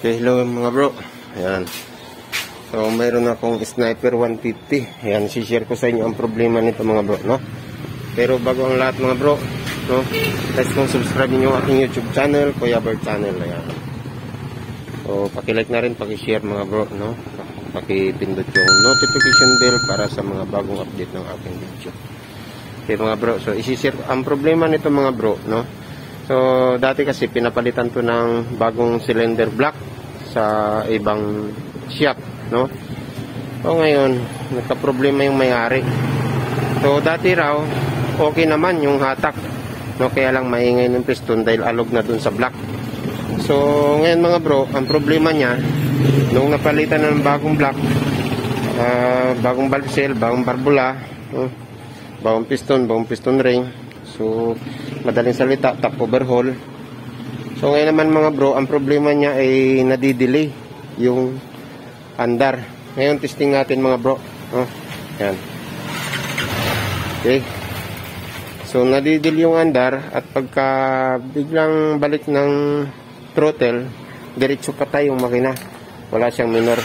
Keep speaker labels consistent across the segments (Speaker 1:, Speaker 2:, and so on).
Speaker 1: Okay, hello mga bro. Ayan. So, mayroon akong Sniper 150. Ayan, share ko sa inyo ang problema nito mga bro, no? Pero bago ang lahat mga bro, no? Guys, kung subscribe niyo aking YouTube channel, Kuya Bird Channel. Ayan. So, paki-like na rin, paki-share mga bro, no? Paki-pindot yung notification bell para sa mga bagong update ng aking video. Okay mga bro, so isi-share ang problema nito mga bro, no? So, dati kasi pinapalitan to ng bagong cylinder block sa ibang shop, no? So, ngayon, nagka-problema yung may-ari. So, dati raw, okay naman yung hatak, no? Kaya lang maingay ng piston dahil alog na dun sa block. So, ngayon mga bro, ang problema niya, nung napalitan na ng bagong block, bagong valve seal, bagong barbula, no? Bagong piston ring. So, madaling salita, top overhaul. So, ngayon naman mga bro, ang problema niya ay nadidelay yung andar. Ngayon, testing natin mga bro. Oh, yan. Okay. So, nadidelay yung andar at pagka biglang balik ng throttle, diretso patay yung makina. Wala siyang minor.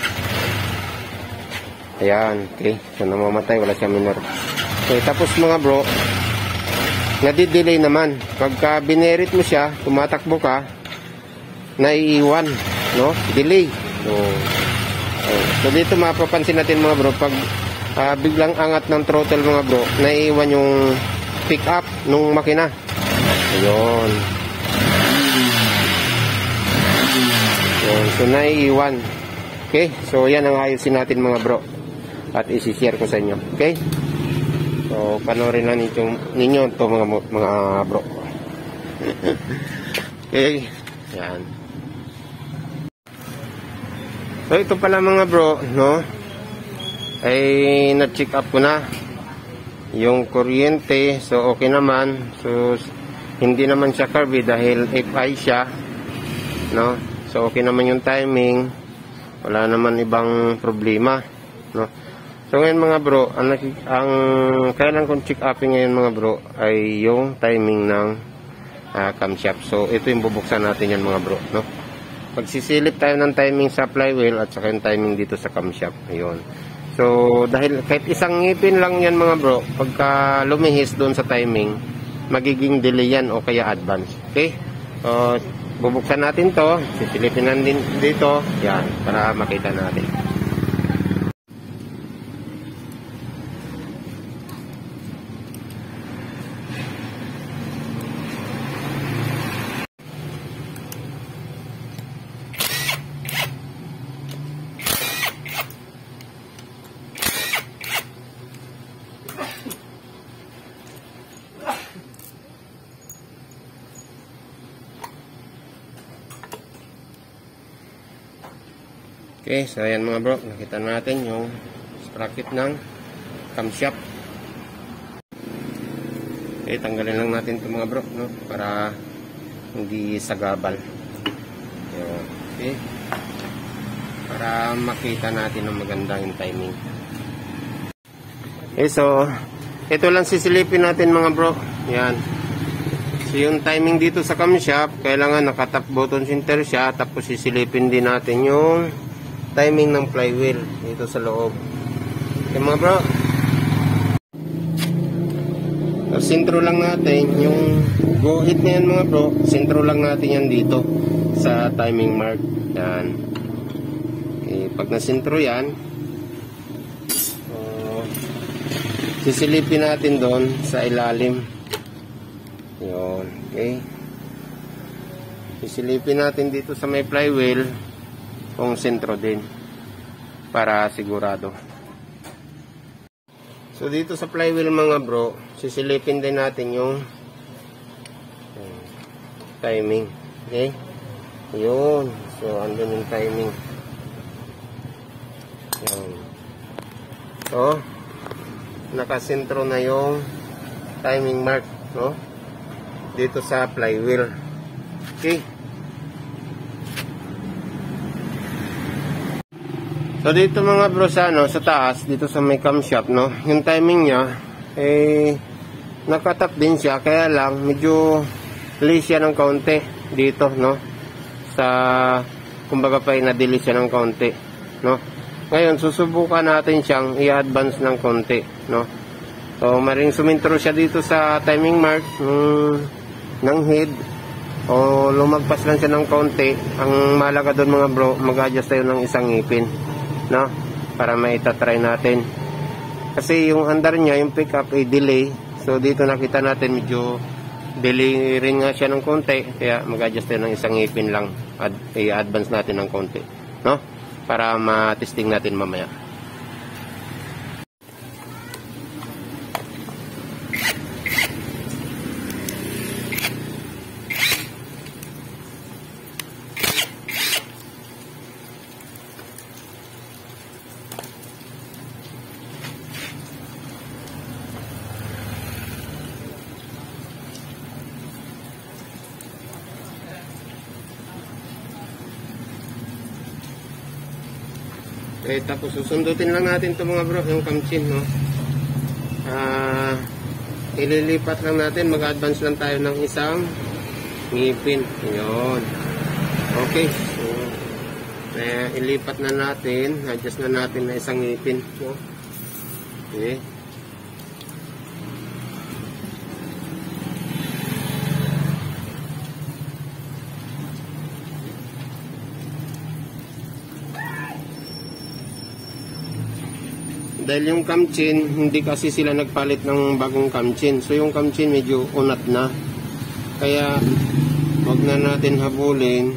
Speaker 1: Ayan. Okay. So, namamatay. Wala siyang minor. Okay. Tapos mga bro, nadidelay naman. Pagka binerit mo siya, tumatakbo ka, naiiwan, no? Delay. So dito mapapansin natin mga bro, pag biglang angat ng throttle mga bro, naiiwan yung pick up nung makina. Ayun. So naiiwan. Okay? So yan ang ayusin natin mga bro. At isi-share ko sa inyo. Okay? So, panoorin na ninyo ito mga bro. Okay. Yan. So, ito pala mga bro, no? Ay, na-check up ko na yung kuryente. So, okay naman. So, hindi naman siya curvy dahil FI siya. No? So, okay naman yung timing. Wala naman ibang problema. No? So ngayon mga bro, ang kailangan kong check upin ngayon mga bro ay yung timing ng camshaft. So ito yung bubuksan natin yan mga bro, no? Pagsisilip tayo ng timing sa flywheel at saka yung timing dito sa camshaft. Ayun. So dahil kahit isang ngipin lang yan mga bro, pagka lumihis doon sa timing, magiging delay yan o kaya advance. Okay? So bubuksan natin to, sisilipin natin dito, yan, para makita natin. Okay, so ayan mga bro, nakita natin yung sprocket ng camshaft. Okay, tanggalin lang natin ito mga bro, no? Para hindi sagabal. Okay, para makita natin ng maganda yung timing. Okay, so ito lang sisilipin natin mga bro. Yan. So yung timing dito sa camshaft, kailangan naka-top button center siya. Tapos sisilipin din natin yung timing ng flywheel dito sa loob. Okay mga bro, so, sintro lang natin yung go hit na yan mga bro. Sintro lang natin yan dito sa timing mark. Yan. Okay, pag nasintro yan, so, sisilipin natin doon sa ilalim. Yun. Okay, sisilipin natin dito sa may flywheel kung sentro din para sigurado. So dito sa flywheel mga bro, sisilipin din natin yung timing. Okay? Yun. So andun yung timing. Yun. So nakasentro na yung timing mark, no? Dito sa flywheel. Okay? So dito mga bro sa taas, dito sa may camshaft, no, yung timing niya nakatap din siya, kaya lang medyo late siya ng kaunti dito, no, sa kumbaga pa na-delete siya ng konti, no? Ngayon, susubukan natin siyang i-advance ng konti, no? So, maring sumintro siya dito sa timing mark ng head, o lumagpas lang siya ng konti. Ang malaga doon mga bro, mag-adjust tayo ng isang ngipin, no? Para maitatry natin. Kasi yung andar niya, yung pickup ay delay. So, dito nakita natin medyo delay rin nga siya ng konti. Kaya mag-adjust tayo ng isang ngipin lang. I-advance natin ng konti, no? Para ma-testing natin mamaya. Okay, tapos susundutin lang natin ito mga bro, yung kamchin, no? Ililipat lang natin, mag-advance lang tayo ng isang ngipin. Yun. Okay, so ilipat na natin, adjust na natin na isang ngipin, no? Okay. Dahil yung kamchin, hindi kasi sila nagpalit ng bagong kamchin. So yung kamchin medyo unat na. Kaya wag na natin habulin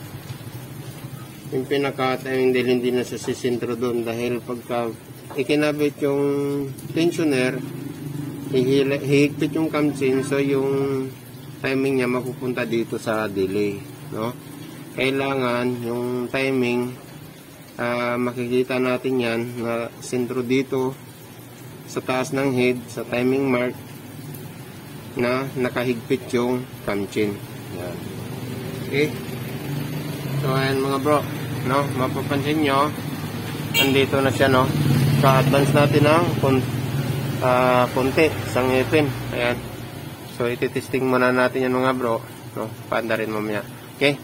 Speaker 1: yung pinaka-timing dahil hindi na sa sisintro doon. Dahil pagka ikinabit yung tensioner, hihigpit yung kamchin, so yung timing niya mapupunta dito sa delay, no? Kailangan yung timing makikita natin yan na sentro dito sa taas ng head, sa timing mark na nakahigpit yung kamchin. Yan. Okay, so ayan mga bro, no, mapapansin nyo andito na siya, no? Ka-advance natin ng konti, isang ngipin. Ayan, so ititesting muna natin yan mga bro, no? Paanda rin mamaya. Okay,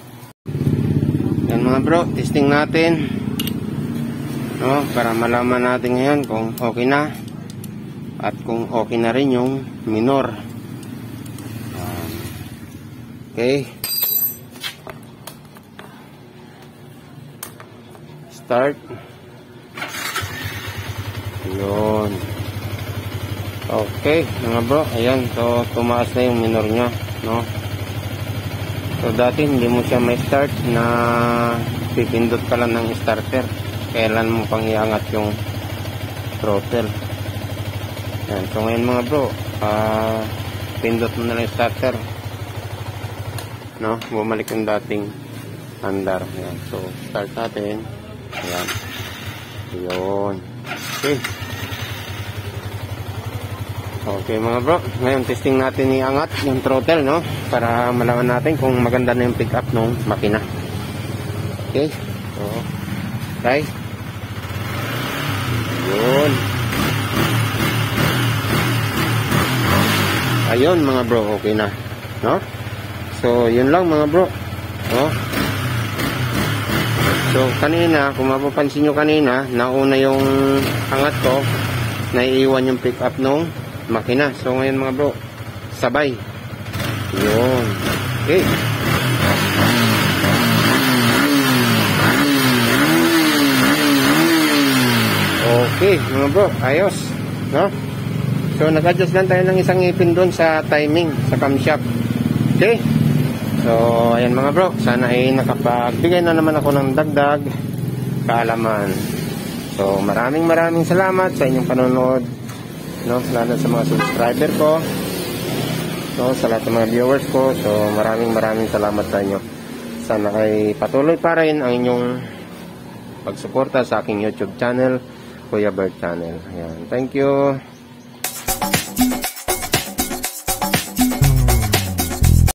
Speaker 1: yan mga bro, testing natin, no, para malaman natin ngayon kung okay na at kung okay na rin yung minor. Okay, start. Yun. Okay mga bro, ayan, so tumaas na yung minor nya, no? So dati hindi mo siya may start na pipindot ka lang ng starter. Kailan mo pang iangat yung throttle. Yan. So ngayon mga bro, pindot mo na lang starter, no? Bumalik yung dating andar. Yan. So start natin. Ayan. Yun. Okay. Okay mga bro, ngayon testing natin iangat yung throttle, no? Para malaman natin kung maganda na yung pick up ng makina. Okay, so try. Yun. Ayun mga bro, okay na, no? So yun lang mga bro, no? So kanina, kung mapapansin nyo kanina, nauna yung angat ko, naiiwan yung pick up nung makina. So ngayon mga bro, sabay. Yun. Okay. Okay mga bro, ayos, no? So nag-adjust lang tayo ng isang ngipin doon sa timing, sa camshaft. Okay. So ayan mga bro, sana ay nakapagbigay na naman ako ng dagdag kaalaman. So maraming salamat sa inyong panonood, no, lalo sa mga subscriber ko, no, sa lahat ng mga viewers ko. So maraming salamat sa inyo. Sana ay patuloy pa rin ang inyong pagsuporta sa aking YouTube channel, Kuya Bert Channel. Ayan. Thank you.